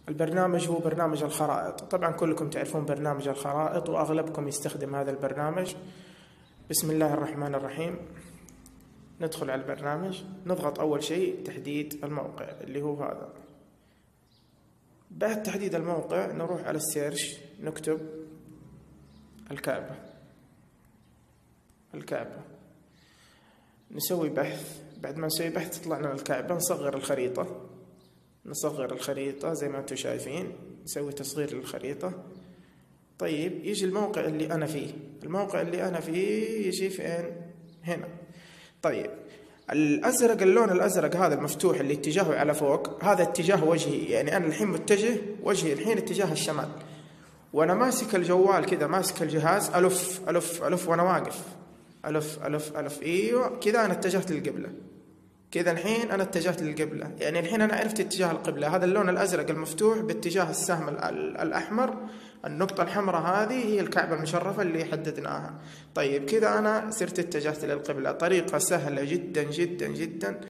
البرنامج هو برنامج الخرائط. طبعا كلكم تعرفون برنامج الخرائط وأغلبكم يستخدم هذا البرنامج. بسم الله الرحمن الرحيم. ندخل على البرنامج، نضغط أول شيء تحديد الموقع اللي هو هذا. بعد تحديد الموقع نروح على السيرش، نكتب الكعبة، نسوي بحث. بعد ما نسوي بحث تطلع لنا الكعبة، نصغر الخريطة زي ما انتم شايفين، نسوي تصغير للخريطة. طيب يجي الموقع اللي أنا فيه يجي فين؟ هنا. طيب الأزرق، اللون الأزرق هذا المفتوح اللي اتجاهه على فوق، هذا اتجاه وجهي، يعني أنا الحين متجه وجهي الحين اتجاه الشمال، وأنا ماسك الجوال كذا، ماسك الجهاز، ألف وأنا واقف، ألف أيوة كذا، أنا اتجهت للقبلة كذا. الحين أنا اتجهت للقبلة، يعني الحين أنا عرفت اتجاه القبلة. هذا اللون الأزرق المفتوح باتجاه السهم الأحمر، النقطة الحمراء هذه هي الكعبة المشرفة اللي حددناها. طيب كذا أنا صرت اتجهت للقبلة. طريقة سهلة جدا جدا جدا.